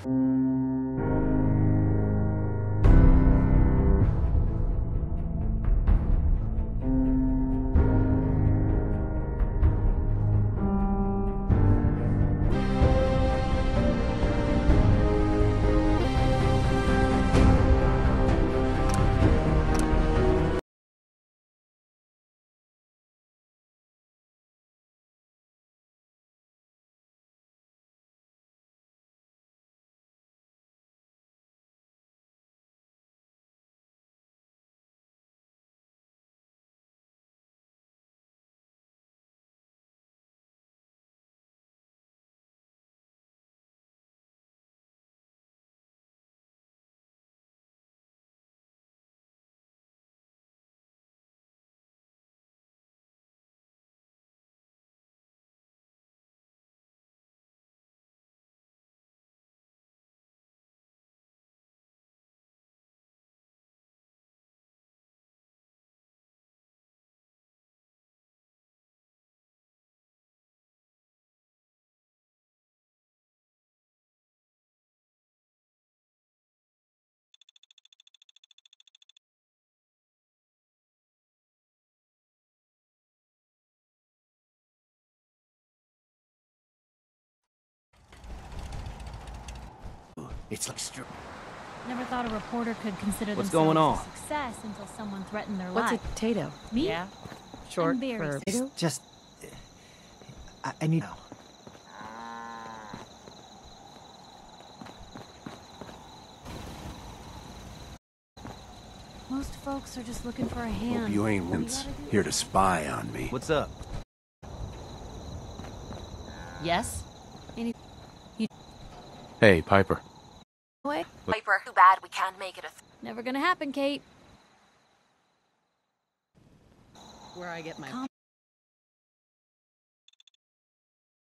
It's like Never thought a reporter could consider What's themselves going on? a success until someone threatened their What's life. a potato? Me? Yeah. Short I'm very for sick. just... I need... Most folks are just looking for a hand. Hope you ain't here to spy on me. What's up? Yes? Hey, Piper. Wait, Piper, too bad we can't make it a never gonna happen, Kate. Where I get my Calm